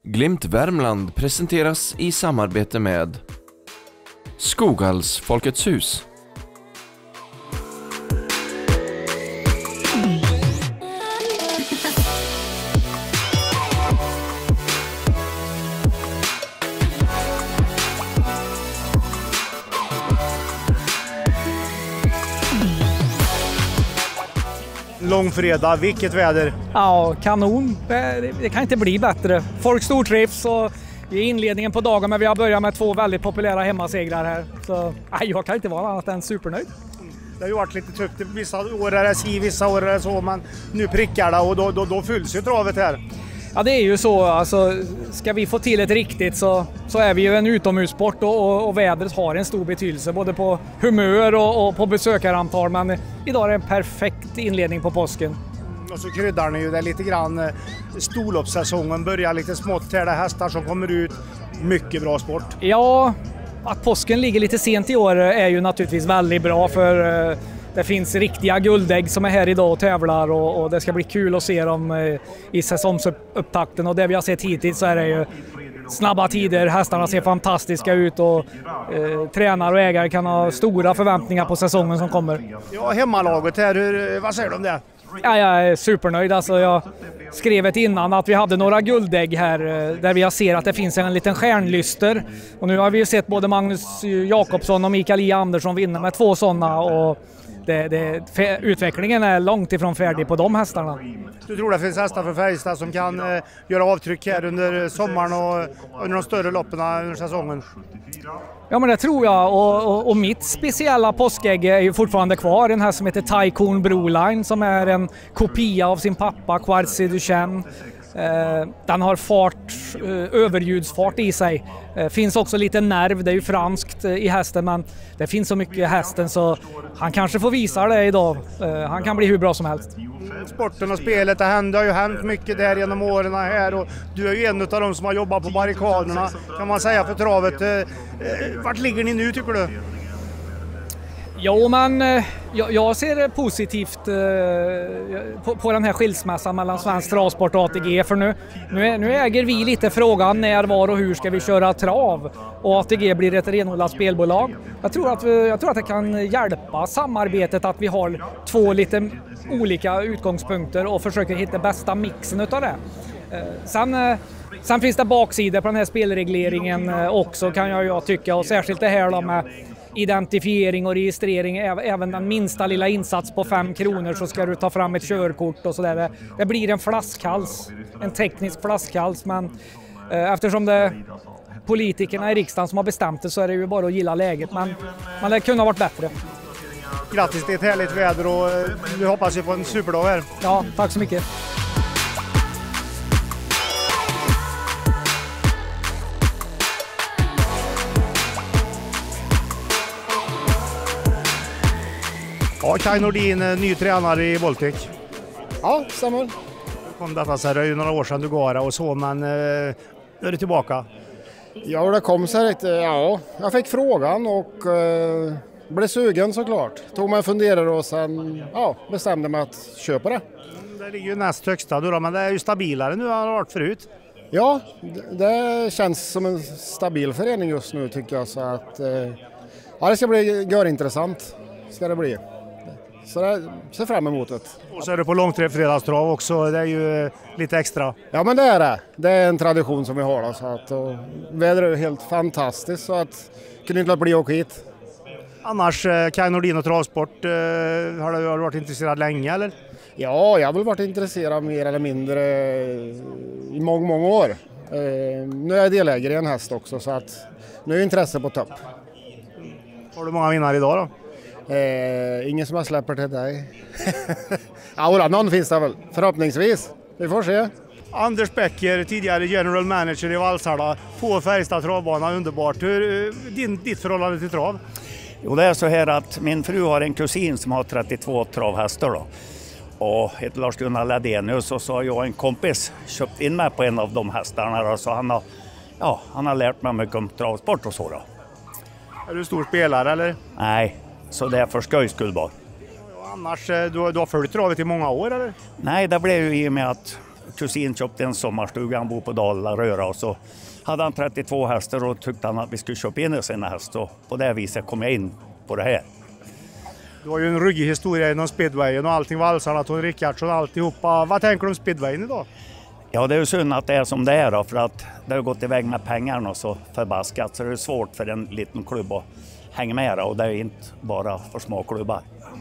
Glimt Värmland presenteras i samarbete med Skoghals Folkets hus. Långfredag, vilket väder? Ja, kanon. Det kan inte bli bättre. Folk stortrivs och i inledningen på dagen, men vi har börjat med 2 väldigt populära hemmasegrar här. Så jag kan inte vara annat än supernöjd. Det har ju varit lite tufft. Vissa år är det si, vissa år är det så, men nu prickar det och då fylls ju travet här. Ja, det är ju så. Alltså, ska vi få till ett riktigt så är vi ju en utomhussport och vädret har en stor betydelse både på humör och på besökarantal. Men idag är det en perfekt inledning på påsken. Och så kryddar ni ju det lite grann. Storloppssäsongen börjar lite smått här. Det är hästar som kommer ut. Mycket bra sport. Ja, att påsken ligger lite sent i år är ju naturligtvis väldigt bra för det finns riktiga guldägg som är här idag och tävlar och det ska bli kul att se dem i säsongsupptakten. Och det vi har sett hittills så är det ju snabba tider, hästarna ser fantastiska ut och tränare och ägare kan ha stora förväntningar på säsongen som kommer. Ja, hemmalaget här, vad säger du om det? Ja, jag är supernöjd. Alltså, jag skrev ett innan att vi hade några guldägg här där vi ser att det finns en liten stjärnlyster. Och nu har vi ju sett både Magnus Jakobsson och Mikael I. Andersson vinna med 2 sådana och utvecklingen är långt ifrån färdig på de hästarna. Du tror det finns hästar för Färjestad som kan göra avtryck här under sommaren och under de större loppen under säsongen? Ja, men det tror jag och mitt speciella påskägg är ju fortfarande kvar. Den här som heter Tycoon Broline som är en kopia av sin pappa Quartzy Duchenne. Den har överljudsfart i sig. Finns också lite nerv, det är ju franskt i hästen men det finns så mycket i hästen så han kanske får visa det idag. Han kan bli hur bra som helst. Sporten och spelet, det har ju hänt mycket där genom åren här och du är ju en av dem som har jobbat på barrikaderna kan man säga för travet. Vart ligger ni nu tycker du? Jo, men jag ser positivt på den här skilsmässan mellan Svensk Travsport och ATG för nu äger vi lite frågan när, var och hur ska vi köra trav och ATG blir ett renodlat spelbolag. Jag tror att det kan hjälpa samarbetet att vi har 2 lite olika utgångspunkter och försöker hitta bästa mixen utav det. Sen finns det baksidor på den här spelregleringen också kan jag tycka och särskilt det här då med identifiering och registrering, även den minsta lilla insats på 5 kronor så ska du ta fram ett körkort och sådär. Det blir en flaskhals, en teknisk flaskhals men eftersom det är politikerna i riksdagen som har bestämt det så är det ju bara att gilla läget men det kunde ha varit bättre. Grattis till ett härligt väder och vi hoppas på en superdag här. Ja, tack så mycket. Ja, Kaj Nordin, ny tränare i Baltic. Ja, stämmer. Kom detta så här, det är ju några år sedan du går och så, men nu är du tillbaka. Ja, det kom så här, ja, jag fick frågan och blev sugen såklart. Tog mig en funderare och sen bestämde mig att köpa det. Det ligger ju näst högsta då, men det är ju stabilare nu än det har varit förut. Ja, det känns som en stabil förening just nu tycker jag så att det ska bli görintressant. Ska det bli. Så jag ser fram emot det. Och så är det på långfredagstrav också, det är ju lite extra. Ja men det är det. Det är en tradition som vi har då, så att vädret är helt fantastiskt så att kunde inte bli och hit. Annars Kaj Nordin och travsport, har du varit intresserad länge eller? Ja, jag har väl varit intresserad mer eller mindre i många år. Nu är jag delägare i en häst också så att nu är intresset på topp. Har du många vinnare idag då? Ingen som jag släpper till dig. Ja, någon finns det väl. Förhoppningsvis. Vi får se. Anders Becker, tidigare general manager i Valsala, på Färjestad travbana, underbart. Ditt förhållande till trav? Jo, det är så här att min fru har en kusin som har 32 travhästar då. Och heter Lars-Gunnar Ladenius och så har jag en kompis köpt in mig på en av de hästarna då, så han har lärt mig mycket om travsport och så då. Är du stor spelare eller? Nej, så det är för skojs skull bara. Annars, du har följt travet i många år eller? Nej, det blev ju i och med att kusin köpte en sommarstuga, han bor på Dalaröra, och så hade han 32 hästar och tyckte han att vi skulle köpa in sina hästar. Och på det viset kom jag in på det här. Du har ju en ruggig historia inom speedwayen och allting, valsarna, Tony Rickardsson och alltihopa. Vad tänker du om speedwayen idag? Ja, det är ju synd att det är som det är då, för att det har gått iväg med pengarna så förbaskat, så det är svårt för en liten klubb att hänga med, och det är inte bara för små klubbar.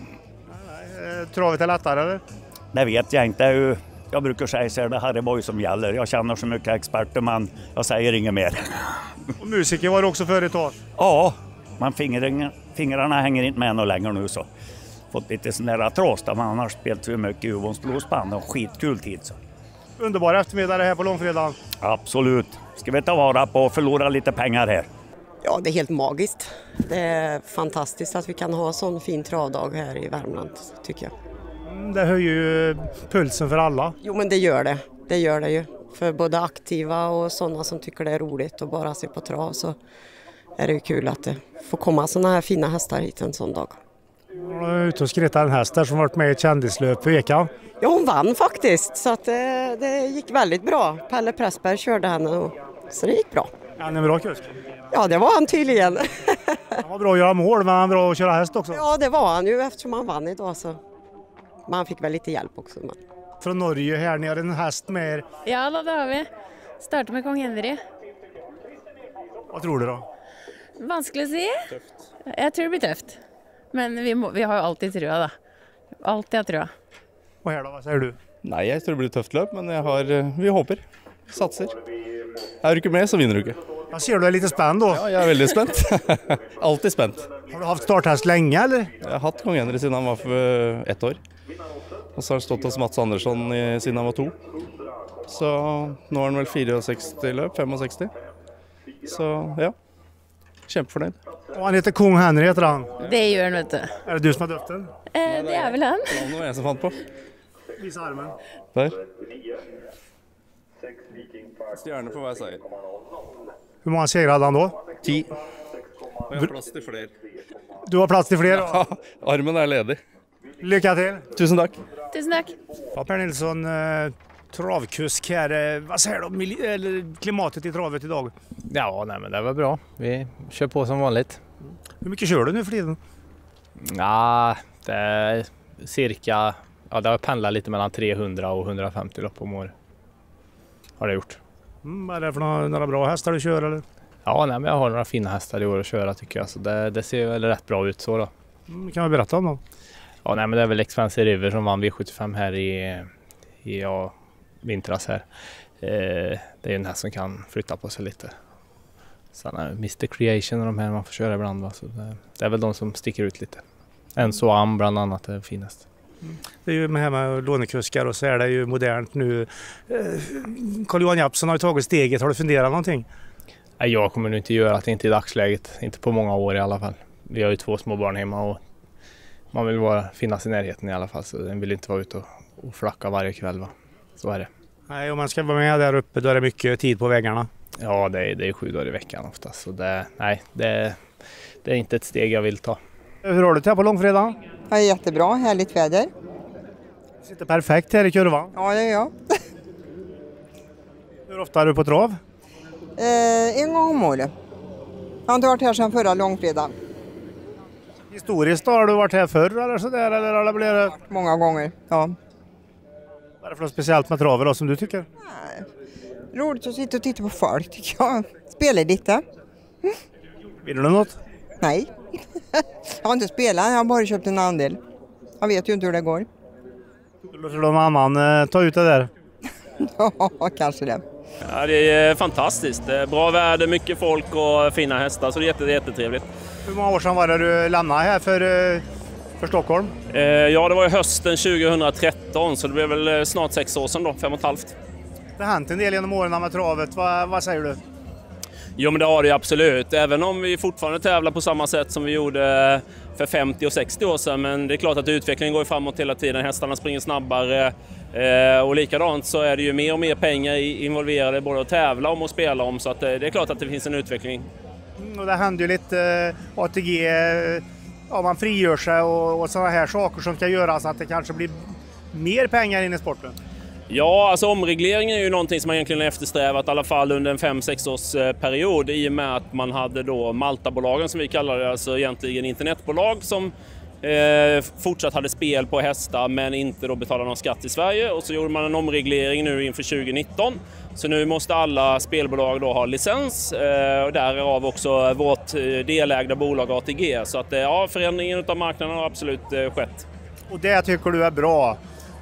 Travet är lättare eller? Det vet jag inte. Jag brukar säga så här, det här är boy som gäller. Jag känner så mycket experter, men jag säger inget mer. Och musiker var det också förr ett tag? Ja, men fingrarna hänger inte med något längre nu, så fått lite sån där tråst. Man har spelat så mycket i Uvåns bluesband och skitkul tid. Så. Underbar eftermiddag här på långfredagen. Absolut. Ska vi ta vara på och förlora lite pengar här? Ja, det är helt magiskt. Det är fantastiskt att vi kan ha sån fin travdag här i Värmland, tycker jag. Det höjer ju pulsen för alla. Jo, men det gör det. Det gör det ju. För både aktiva och sådana som tycker det är roligt att bara se på trav, så är det ju kul att det får komma sådana här fina hästar hit en sån dag. Jag är ute och skrittar en häst där som varit med i ett kändislöp för veckan. Ja, hon vann faktiskt, så att det gick väldigt bra. Pelle Pressberg körde henne, så det gick bra. Ja, han är en bra kusk. Ja, det var han tydligen. Han var bra att göra mål, men han var bra att köra häst också. Ja, det var han ju eftersom han vann idag, så man fick väl lite hjälp också. Men. Från Norge här, ni har en häst med er. Ja, då, det har vi. Startar med Kong Henry. Vad tror du då? Vanskelig att se. Jag tror det blir tufft. Men vi har ju alltid tror jag då. Alltid jag tror jag. Och här då, vad säger du? Nej, jag tror det blir ett tufft löp, men vi hoppas. Satser. Är du inte med så vinner du inte. Jag ser du är lite spänd då. Ja, jag är väldigt spänd. Alltid spänd. Har du haft starthäst länge eller? Jag har haft Kong Henry sedan han var för 1 år. Och så har han stått hos Mats Andersson sedan han var 2. Så nu har han väl 64 löp, 65. Så ja, kämpeförnöjd. Och han heter Kong Henry heter han. Det gör han, vet du. Är det du som har döpt den? Det är väl han. Det var en som fann på. Visa armen. Där. Stjärnor på vad jag säger. Hur många segrar hade han då? 10. Och jag har plats till fler. Du har plats till fler då? Ja, armen är ledig. Lycka till! Tusen tack! Tusen tack! Ja, Per Nilsson, travkusk här. Vad säger du om klimatet i travet idag? Ja, nej, men det var bra. Vi kör på som vanligt. Hur mycket kör du nu för tiden? Ja, det är cirka... Ja, det har pendlat lite mellan 300 och 150 lopp om år. Har det gjort. Vad är det för några bra hästar du kör eller? Ja, nej, men jag har några fina hästar i år att köra tycker jag. Så det ser väl rätt bra ut så då. Kan vi berätta om dem? Ja, nej, men det är väl Expensive River som vann V75 här i vintras här. Det är ju en häst som kan flytta på sig lite. Sen är Mr Creation och de här man får köra ibland. Va? Så det är väl de som sticker ut lite. Enzo Am bland annat är finast. Det är ju med lånekuskar och så är det ju modernt nu. Carl-Johan Japsen har ju tagit steget. Har du funderat någonting? Nej, jag kommer nog inte göra det, inte i dagsläget. Inte på många år i alla fall. Vi har ju 2 små barn hemma och man vill finnas i närheten i alla fall. Så den vill inte vara ute och flacka varje kväll. Va? Så är det. Nej, om man ska vara med där uppe då är det mycket tid på väggarna. Ja, det är 7 dagar i veckan oftast. Så det är inte ett steg jag vill ta. Hur har du det här på långfredagen? Ja, jättebra, härligt väder. Du sitter perfekt här i kurvan. Ja, det gör jag. Hur ofta är du på trav? En gång om året. Jag har inte varit här sedan förra långfredagen. Historiskt har du varit här förr eller sådär? Eller har det blivit... Många gånger, ja. Vad är det för något speciellt med travet då som du tycker? Nej. Roligt att sitta och titta på folk tycker jag. Spela lite. Vinner du något? Nej. Jag har inte spelat, jag har bara köpt en andel. Jag vet ju inte hur det går. Låter någon annan ta ut det där? Ja, kanske det. Ja, det är fantastiskt. Det är bra väder, mycket folk och fina hästar, så det är jättetrevligt. Hur många år sedan var det du lämnade här för Stockholm? Ja, det var ju hösten 2013, så det blev väl snart 6 år sedan då, 5,5. Det har hänt en del genom åren med travet, vad säger du? Jo, men det har det absolut. Även om vi fortfarande tävlar på samma sätt som vi gjorde för 50 och 60 år sedan. Men det är klart att utvecklingen går framåt hela tiden. Hästarna springer snabbare. Och likadant så är det ju mer och mer pengar involverade både att tävla om och spela om. Så att det är klart att det finns en utveckling. Och det händer ju lite ATG, ja, man frigör sig och sådana här saker som ska göra så att det kanske blir mer pengar in i sporten. Ja, alltså omregleringen är ju någonting som man egentligen eftersträvat i alla fall under en 5-6 års period i och med att man hade då Maltabolagen som vi kallar det, alltså egentligen internetbolag som fortsatt hade spel på hästar men inte då betalade någon skatt i Sverige, och så gjorde man en omreglering nu inför 2019. Så nu måste alla spelbolag då ha licens och därav också vårt delägda bolag ATG. Så att ja, förändringen av marknaden har absolut skett. Och det tycker du är bra?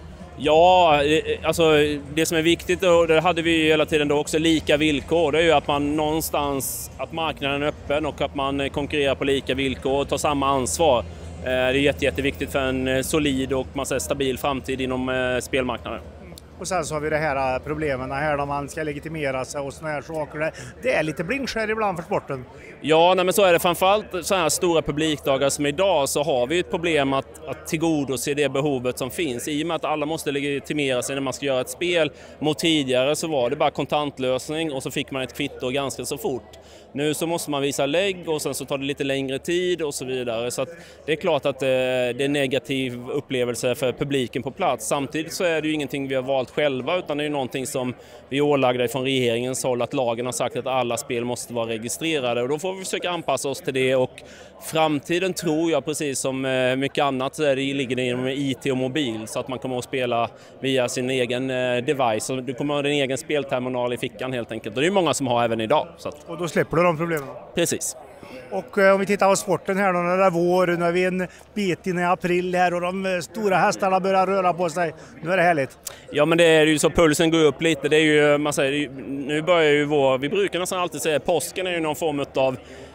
Ja, alltså det som är viktigt, och det hade vi hela tiden då också, lika villkor. Det är ju att man någonstans, att marknaden är öppen och att man konkurrerar på lika villkor och tar samma ansvar. Det är jätteviktigt för en solid och stabil framtid inom spelmarknaden. Och sen så har vi det här problemen här när man ska legitimera sig och såna här saker. Det är lite blindskär ibland för sporten. Ja, men så är det. Framförallt så här stora publikdagar som idag så har vi ett problem att tillgodose det behovet som finns. I och med att alla måste legitimera sig när man ska göra ett spel. Mot tidigare så var det bara kontantlösning och så fick man ett kvitto ganska så fort. Nu så måste man visa lägg och sen så tar det lite längre tid och så vidare. Så att det är klart att det är en negativ upplevelse för publiken på plats. Samtidigt så är det ju ingenting vi har valt själva, utan det är ju någonting som vi är ålagda från regeringens håll, att lagen har sagt att alla spel måste vara registrerade, och då får vi försöka anpassa oss till det. Och framtiden tror jag, precis som mycket annat, så ligger det inom IT och mobil, så att man kommer att spela via sin egen device, och du kommer att ha din egen spelterminal i fickan helt enkelt, och det är många som har även idag. Så att... Och då släpper du de problemen? Precis. Och om vi tittar på sporten här då, när det är vår, nu är vi en bit in i april här och de stora hästarna börjar röra på sig. Nu är det härligt. Ja, men det är ju så, pulsen går upp lite. Det är ju, man säger, nu börjar ju vi brukar nästan alltid säga påsken är ju någon form av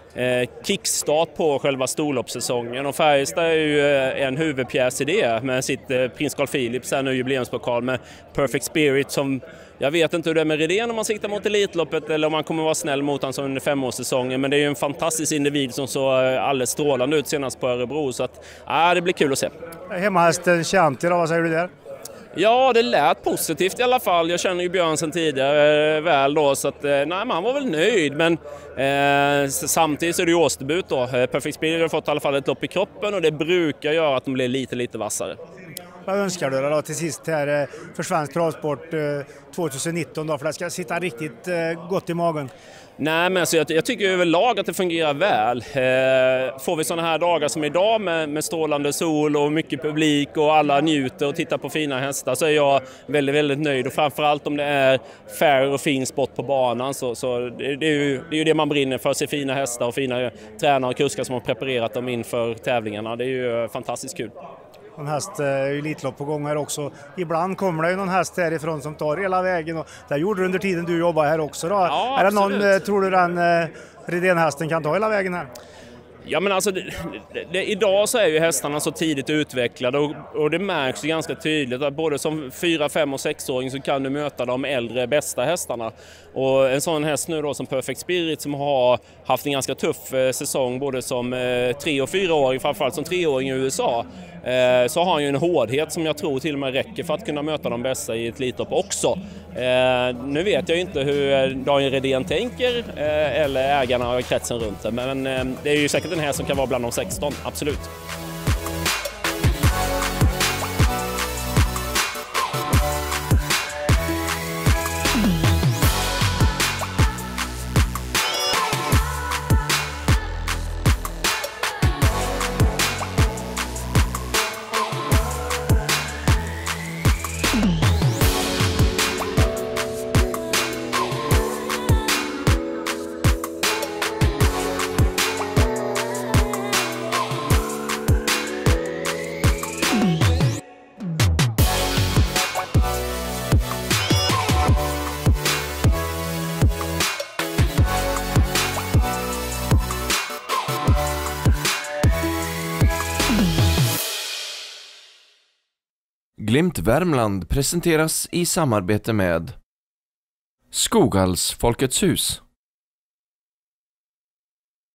kickstart på själva storloppssäsongen, och Färjestad är ju en huvudpjäs i det med sitt prins Carl Philips här nu jubileumspokal med Perfect Spirit, som jag vet inte hur det är med Redén om man siktar mot Elitloppet eller om man kommer vara snäll mot honom som under 5-årssäsongen, men det är ju en fantastisk individ som så alldeles strålande ut senast på Örebro, så att det blir kul att se. Hemmahästen Chianti då, vad säger du där? Ja, det lät positivt i alla fall. Jag känner ju Björn sedan tidigare väl då, så att man var väl nöjd, men samtidigt så är det ju årsdebut då. Perfect Spirit har fått i alla fall ett lopp i kroppen, och det brukar göra att de blir lite vassare. Vad önskar du då till sist här för svensk travsport 2019 då, för det ska sitta riktigt gott i magen? Nej, men alltså jag tycker överlag att det fungerar väl. Får vi sådana här dagar som idag med strålande sol och mycket publik och alla njuter och tittar på fina hästar, så är jag väldigt nöjd. Och framförallt om det är fair och fin sport på banan, så det är ju det man brinner för, att se fina hästar och fina tränare och kuskar som har preparerat dem inför tävlingarna. Det är ju fantastiskt kul. En häst är ju elitlopp på gång här också. Ibland kommer det ju någon häst härifrån som tar hela vägen, och det gjorde du under tiden du jobbade här också då. Ja, är det absolut. någon, tror du den Redén-hästen kan ta hela vägen här? Ja, men alltså idag så är ju hästarna så tidigt utvecklade, och det märks ju ganska tydligt att både som 4-, 5- och 6-åring så kan du möta de äldre bästa hästarna. Och en sån häst nu då som Perfect Spirit, som har haft en ganska tuff säsong både som 3- och 4-åring, framförallt som 3-åring i USA, så har han ju en hårdhet som jag tror till och med räcker för att kunna möta de bästa i ett elitlopp också. Nu vet jag inte hur Daniel Redén tänker eller ägarna och kretsen runt det, men det är ju säkert den här som kan vara bland de 16, absolut. Glimt Värmland presenteras i samarbete med Skoghals Folkets hus.